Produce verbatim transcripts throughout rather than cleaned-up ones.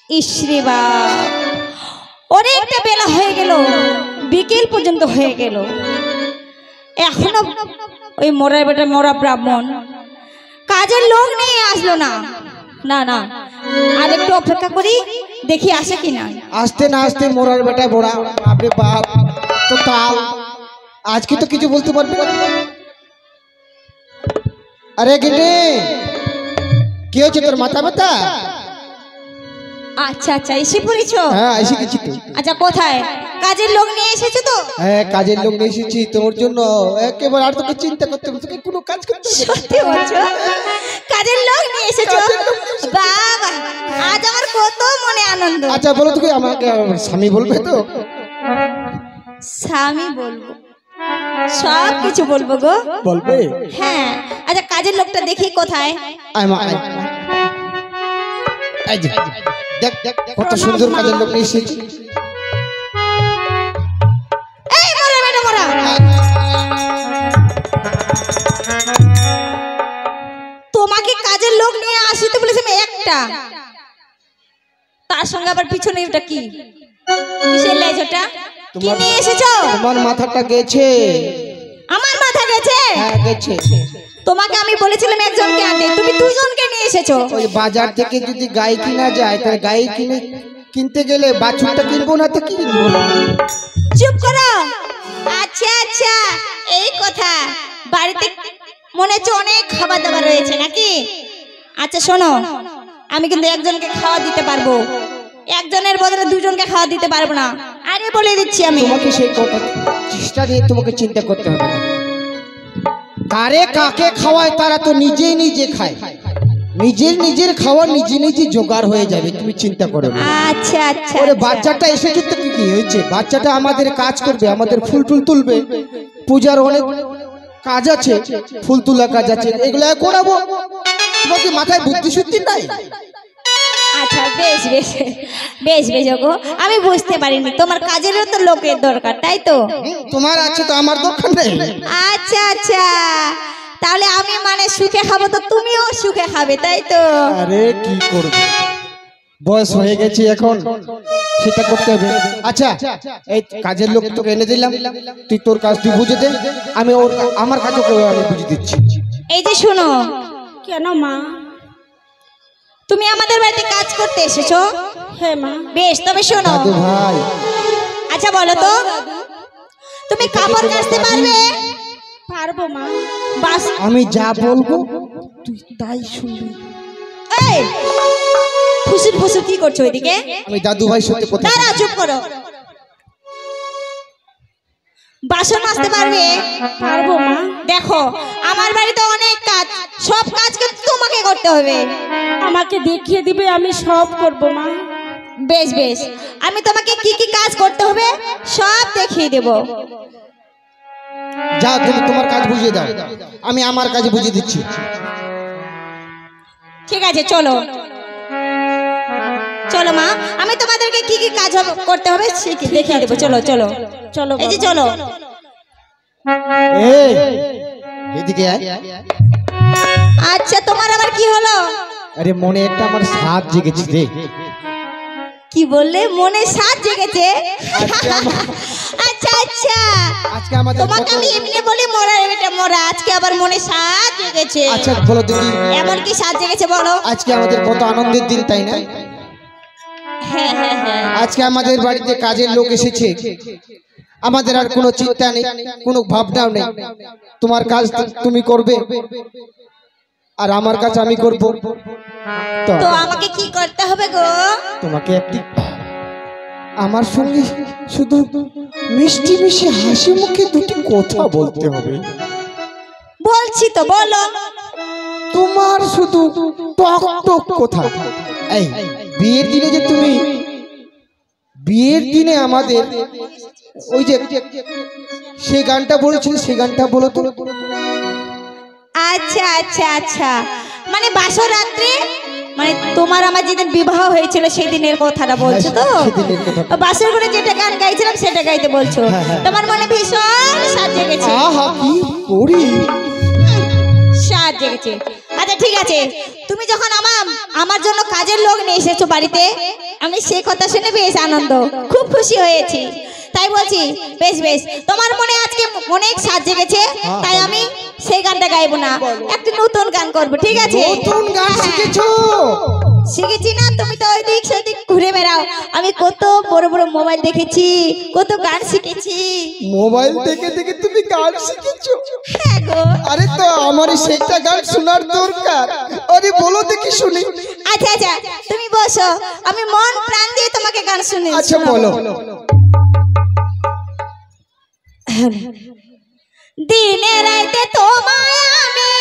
ইসরে বাপ, অনেকটা বেলা হয়ে গেল, বিকেল পর্যন্ত হয়ে গেল, এখনো ওই মরার বেটা মরা ব্রাহ্মণ কাজের লোক নেই, আসলো না। না না, আর একটু অপেক্ষা করি, দেখি আসে কিনা। আসতে না আসতে মরার বেটা বড়া, বাপরে বাপ, তো তাল আজকে তো কিছু বলতে পারবে না। আরে গিন্নি, কি হয়েছে তোর, মাথা ব্যথা? আচ্ছা আচ্ছা, এসে পড়েছো? হ্যাঁ এসে গেছি তো। আচ্ছা, কোথায়? কাজের লোক নিয়ে এসেছো তো? হ্যাঁ কাজের লোক নিয়ে এসেছি তোমার জন্য, একেবারে আর তোকে চিন্তা করতে হবে, তোকে কোনো কাজ করতে হবে না। সত্যি বলছো? কাজের লোক নিয়ে এসেছো? বাবা, আজ আমার কত মনে আনন্দ। আচ্ছা বলো, তুমি আমাকে স্বামী বলবে তো? স্বামী বলবো, সব কিছু বলবো গো। বলবে? হ্যাঁ। আচ্ছা, কাজের লোকটা দেখি কোথায়। আয় মা, আয়। এই যে, দেখ দেখ কত সুন্দর কাজের লোক নিয়ে এসেছি। এই মরা বেটা মরা, তোমাকে কাজের লোক নিয়ে আসিতে বলেছি আমি একটা, তার সঙ্গে আবার পিছনে ওটা কি, কিসের লেজ ওটা? কি নিয়ে এসেছো? তোমার মাথাটা গেছে। আমার মাথা গেছে? হ্যাঁ গেছে। তোমাকে আমি বলেছিলাম একজনকে আনতে, তুমি দুইজনকে নিয়ে এসেছো। ওই বাজার থেকে যদি গাই কিনা যায়, তাহলে গাই কিনে কিনতে গেলে বাছুরটা কিনবো না তো কি কিনবো? চুপ করো। আচ্ছা আচ্ছা, এই কথা। বাড়িতে মনে হচ্ছে অনেক খাবার দাবার রয়েছে নাকি? আচ্ছা শোনো, আমি কিন্তু একজনকে খাওয়া দিতে পারবো, একজনের বদলে দুজনকে খাওয়া দিতে পারবো না, আরে বলে দিচ্ছি আমি। তোমাকে সেই কথা চেষ্টা নিয়ে তোমাকে চিন্তা করতে হবে না। কারে কাকে খাওয়ায় তারা তো নিজেই নিজে খায়, নিজের নিজের খাওয়া নিজে নিজে জোগাড় হয়ে যাবে, তুমি চিন্তা করো না। আচ্ছা আচ্ছা। ওরে বাচ্চাটা এসেছে তো কি হয়েছে, বাচ্চাটা আমাদের কাজ করবে, আমাদের ফুল টুল তুলবে, পূজার অনেক কাজ আছে, ফুল তোলা কাজ আছে, এগুলো করাবো। তোমাকে মাথায় বুদ্ধি শুদ্ধি নাই? আচ্ছা বেশ বেশ বেশ বেশ গো, আমি বুঝতে পারিনি, তোমার কাজেরও তো লোকের দরকার, তাই তো? তোমার আছে তো আমার দরকার নেই। আচ্ছা আচ্ছা, তাহলে আমি মানে সুখে খাবো তো তুমিও সুখে খাবে, তাই তো? আরে কি করবে, বয়স হয়ে গেছে এখন, সেটা করতে হবে। আচ্ছা এই কাজের লোক তোকে এনে দিলাম, তুই তোর কাজ তুই বুঝে দে, আমি ওর আমার কাজও আমি বুঝে দিচ্ছি। এই যে শোনো। কেন মা? তুমি আমাদের বাড়িতে কাজ করতে এসেছো? হ্যাঁ মা। বেশ, তবে শোনো। দাদু ভাই। আচ্ছা বলো তো, তুমি কাপড় কাচতে পারবে? পারবো মা। বাস, আমি যা বলবো তুই তাই শুনবি। এই ফুসুর ফুসুর কি করছো ওইদিকে? আমি দাদু ভাই সাথে কথা দাঁড়া, চুপ করো। বাসন মাজতে পারবে? পারবো মা। দেখো, আমার বাড়িতে অনেক কাজ, সব কাজ কিন্তু তোমাকে করতে হবে। আমাকে দেখিয়ে দিবে, আমি সব করব মা। বেশ বেশ, আমি তোমাকে কি কি কাজ করতে হবে সব দেখিয়ে দেব। যা তুমি তোমার কাজ বুঝিয়ে দাও, আমি আমার কাজ বুঝিয়ে দিচ্ছি। ঠিক আছে, চলো চলো মা, আমি তোমাদেরকে কি কি কাজ করতে হবে সেটা দেখিয়ে দেবো। চলো চলো চলো এই যে চলো। এই এদিকে আয়। আচ্ছা, তোমার আবার কি হলো? আরে মনে একটা আমার সাধ জেগেছে রে। কি বললে? মনে সাজ জেগেছে? আচ্ছা আচ্ছা, আজকে আমাদের তোমাকে আমি এমনি বলি মরা এটা মরা, আজকে আবার মনে সাজ জেগেছে। আচ্ছা বলো দেখি, এমন কি সাজ জেগেছে বলো? আজকে আমাদের কত আনন্দের দিন, তাই না? হ্যাঁ হ্যাঁ হ্যাঁ। আজকে আমাদের বাড়িতে কাজের লোক এসেছে, আমাদের আর কোনো চিন্তা নেই, কোনো ভাবনাও নেই। তোমার কাজ তুমি করবে আর আমার কাজ আমি করব। তো আমাকে কি করতে হবে গো? তোমাকে একটি আমার সঙ্গে শুধু মিষ্টি মিষ্টি হাসি মুখে দুটি কথা বলতে হবে। বলছি তো, বলো। তোমার শুধু টক টক কথা। এই বিয়ের দিনে যে তুমি বিয়ের দিনে আমাদের ওই যে সেই গানটা বলেছিলে, সেই গানটা বলো তো। আচ্ছা আচ্ছা আচ্ছা, মানে বাসর রাত্রে, মানে তোমার আমার যেদিন বিবাহ হয়েছিল সেই দিনের কথাটা বলছো তো? বাসর ঘরে যেটা গান গাইছিলাম সেটা গাইতে বলছো? তোমার মনে ভীষণ সাজ জেগেছে। আহা কি করি, সাজ জেগেছে। আচ্ছা ঠিক আছে, তুমি যখন আমার আমার জন্য কাজের লোক নিয়ে এসেছো বাড়িতে, আমি সেই কথা শুনে বেশ আনন্দ, খুব খুশি হয়েছি। তাই বলছি বেশ বেশ, তোমার মনে আজকে অনেক সাজ জেগেছে, তাই আমি সেই গানটা গাইবো না, একটু নতুন গান করবো, ঠিক আছে? নতুন গান শিখেছো? শিখেছি না, তুমি তো ওই দিক সেদিক ঘুরে বেড়াও, আমি কত বড় বড় মোবাইল দেখেছি, কত গান শিখেছি। মোবাইল দেখে দেখে তুমি গান শিখেছো? হ্যাঁ গো। আরে তো আমারই সেটা গান শোনার দরকার, আরে বলো দেখি শুনি। আচ্ছা আচ্ছা তুমি বসো, আমি মন প্রাণ দিয়ে তোমাকে গান শুনি। আচ্ছা বলো। দিনে রাইতে তোমায় আমি,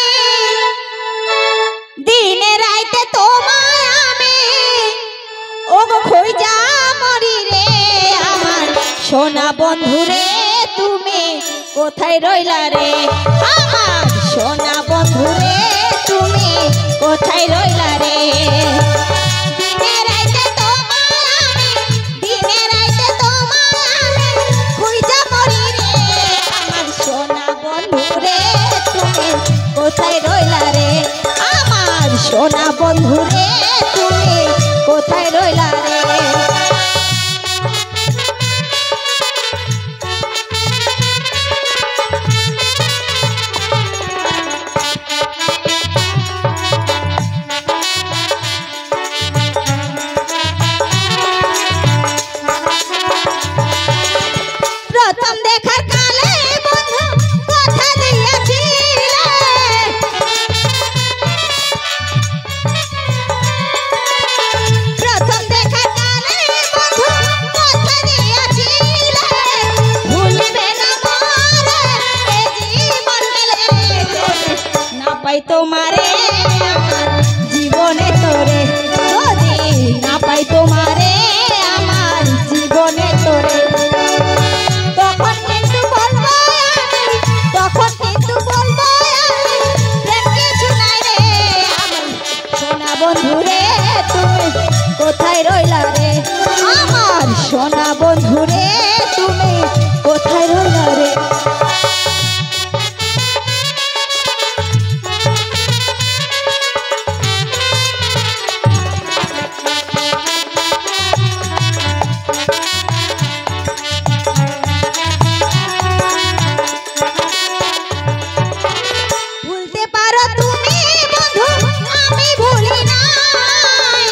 দিনে রাইতে তোমায় আমি, ও গো খইজা মরি রে আমার সোনা বন্ধু রে, তুমি কোথায় রইলা রে আমার সোনা বন্ধু রে, তুমি কোথায় রইলা রে। দিনে রাইতে তোমায় আমি, দিনে রাইতে তোমায় আমি, খইজা মরি রে আমার সোনা বন্ধু রে, তুমি কোথায় রইলা রে আমার সোনা বন্ধু রে, তুমি কোথায় রইলা রে। প্রথম দেখার কালে বন্ধু কথা দিয়েছিলে, প্রথম দেখার কালে বন্ধু কথা দিয়েছিলে, ভুলবে না মোরে এ জীবন গেলে যদি না পাই তোমারে আমার জীবনে তোরে, যদি না পাই তোমারে আমার জীবনে তোরে, তখন কিন্তু বলবো আমি, তখন কিন্তু বলবো আমি, প্রেম কিছু নাই রে আমার সোনা বন্ধু রে, তুমি কোথায় রইলা রে আমার সোনা বন্ধু রে, তুমি কোথায় রইলা রে। ভুলতে পারো তুমি বন্ধু, আমি ভুলি নাই,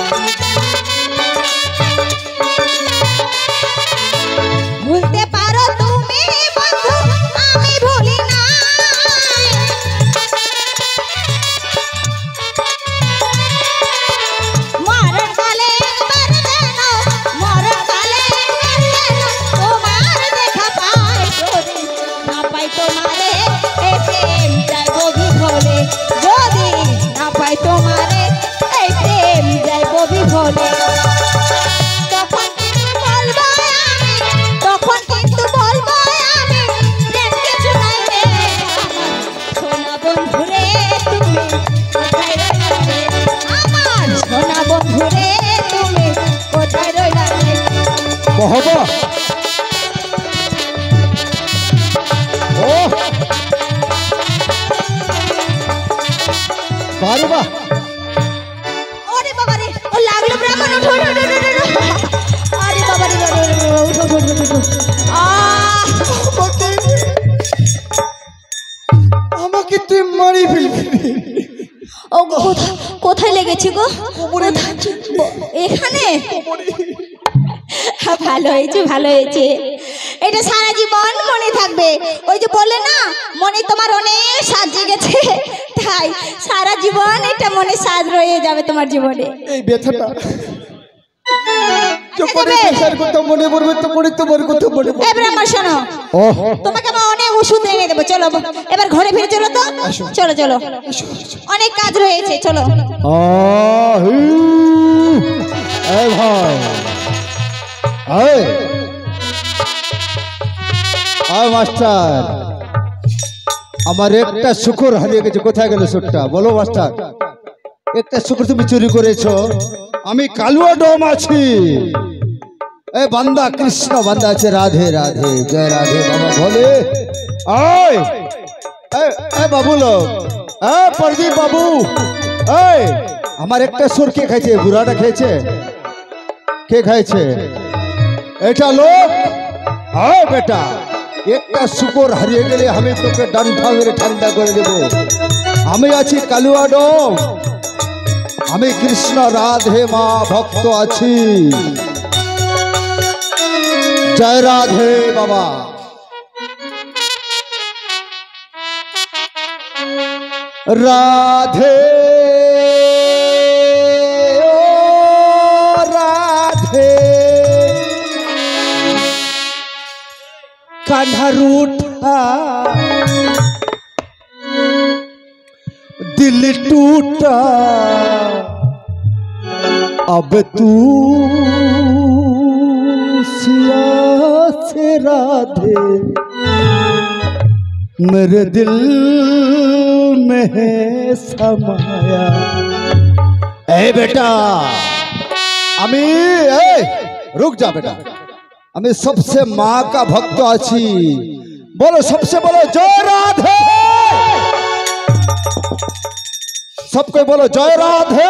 ভুলতে পারো তুমি বন্ধু, আমি ভুলি নাই, মরণ কালে একবার যেন, মরণ কালে একবার যেন তোমার দেখা পাই, যদি না পাই তোমারে এই প্রেম যাইব বিফলে, যদি না পাই তোমারে এই প্রেম যাইব বিফলে, তখন কিন্তু বলবো আমি, তখন কিন্তু বলবো আমি, প্রেম কিছু নাই রে আমার সোনা বন্ধু রে, তুমি কোথায় রইলা রে আমার সোনা বন্ধু রে, তুমি কোথায় রইলা রে। বাবা ও বারে বাহ, ওরে বাবা রে, ও লাগলো ব্রাহ্মণ, ওঠো ওঠো ওঠো ওঠো, ওঠো। আরে বাবা রে, বাবা রে, উঠো উঠো উঠো উঠো। আহ আমাকে তুই মারি ফেলবি। ও গো, কোথায় কোথায় লেগেছে গো? এখানে? হ্যাঁ, ভালো হয়েছে ভালো হয়েছে, এটা সারা জীবন মনে থাকবে। ওই যে বলে না মনে তোমার অনেক সাজ জেগেছে, তাই সারা জীবন এটা মনে সাজ রয়ে যাবে তোমার জীবনে। এই ব্যথাটা যখন পেশার কথা মনে পড়বে তখনই তোমার কথা মনে পড়বে। এবার আমার শোনো, তোমাকে আমি অনেক ওষুধ এনে দেবো, চলো এবার ঘরে ফিরে চলো তো, চলো চলো, অনেক কাজ রয়েছে, চলো। এই ভাই আয় আয় মাস্টার, আমার একটা শুকর হারিয়ে গেছে, কোথায় গেল শুকরটা বলো মাস্টার? একটা শুকর তুমি চুরি করেছো, আমি কালুয়া ডোম আছি, এই বান্দা কৃষ্ণ বান্দা আছে, রাধে রাধে জয় রাধে বাবা বলে। আয় এই বাবু লোক, এ প্রদীপ বাবু, এই আমার একটা সুর কে খাইছে? বুড়াটা খেয়েছে? কে খাইছে? এটা লোক? হ্যাঁ বেটা, একটা শুকর হারিয়ে গেলে আমি তোকে ডান্ডা মেরে ঠান্ডা করে দেব। আমি আছি কালুয়া ডোম, আমি কৃষ্ণ রাধে মা ভক্ত আছি। জয় রাধে বাবা। রাধে ও রাধে, कान्हा रूठा दिल टूटा, अब तू सिया से राधे मेरे दिल में है समाया। ए बेटा, अमी ए रुक जा बेटा, আমি सबसे माँ का भक्त आছি। बोलो सबसे, बोलो जय राधे। सबको बोलो जय राधे।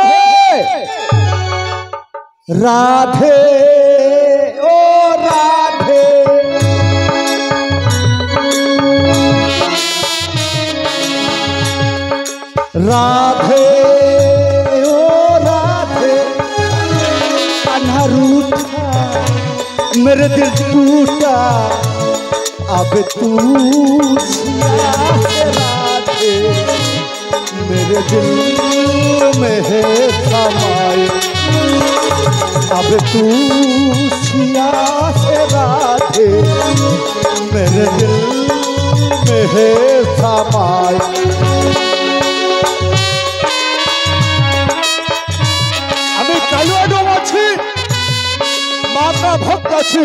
राधे ओ राधे, राधे ओ राधे, कान्हा रूठा मेरे दिल टूटा, अब तू सिया से राधे मेरे दिल में है समाए। अब तू सिया से राधे मेरे दिल में है समाए। আমি কালুয়া ডোম আছি, माता भक्त आছি।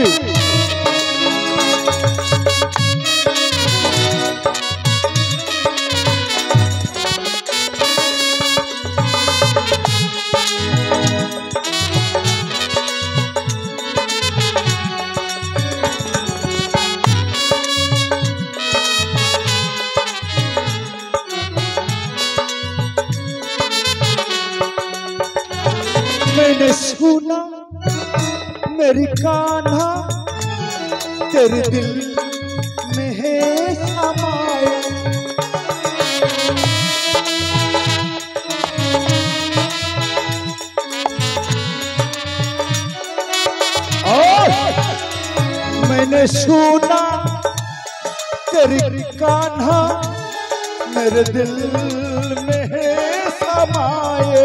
मैंने सुना मेरी कान्हा तेरे दिल में है समाया। और मैंने सुना तेरी कान्हा मेरे दिल में है समाये।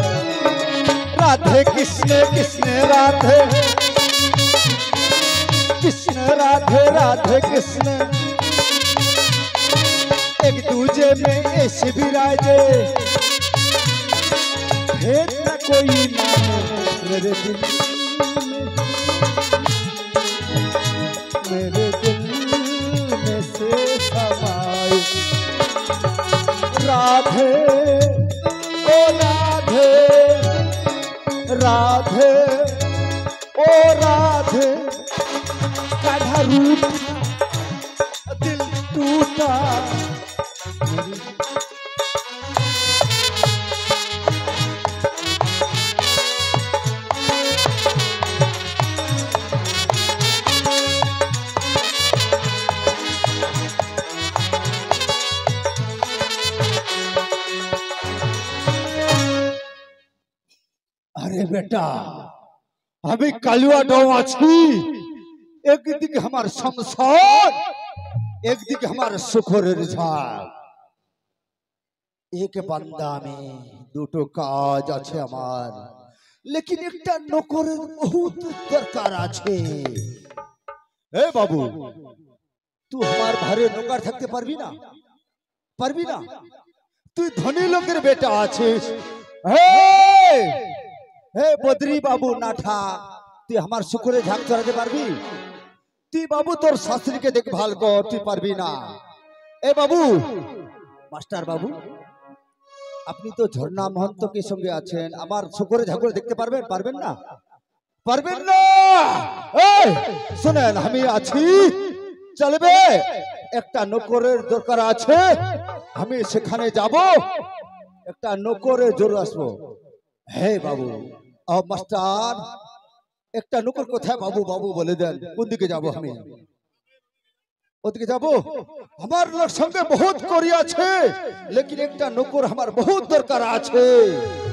राधे किसने किसने राधे किसने राधे राधे किसने, एक दूजे में ऐसे भी राजे भेद न कोई माने। मेरे दिल मेरे दिल में से समाए। राधे ओ राधे, राधे ओ राधे, कान्हा रूठा दिल टूटा। अरे बेटा, अभी कालुआ डोम आছি। एक दिक हमार शमशान, एक दिक हमार सुखरेर झाल। एक बांदा में दुटो काज आछे आमार, लेकिन एकटा नौकरेर बहुत दरकार आछे। ए बाबू, तू हमार घरे नौकर থাকতে পারবি না? পারবি না? তুই ধনী লোকের বেটা আছিস। হে হে বদ্রি বাবু নাঠা, তুই আমার শুকুরে ঝাঁক চড়াতে পারবি? তুই বাবু তোর শাস্ত্রীকে দেখভাল কর, তুই পারবি না। এ বাবু, মাস্টার বাবু, আপনি তো ঝর্ণা মহন্তকের সঙ্গে আছেন, আমার শুকুরে ঝাঁকুরে দেখতে পারবেন? পারবেন না? পারবেন না? এই শুনেন, আমি আছি, চলবে? একটা নকরের দরকার আছে, আমি সেখানে যাব, একটা নকরের জোর আসবো। হে বাবু, ও মাস্টার, একটা নকর কোথায় বাবু? বাবু বলে দেন, কোন দিকে যাব আমি? ওদিকে যাব? আমার লোক সঙ্গে বহুত করি আছে, লেকিন একটা নকর আমার বহুত দরকার আছে।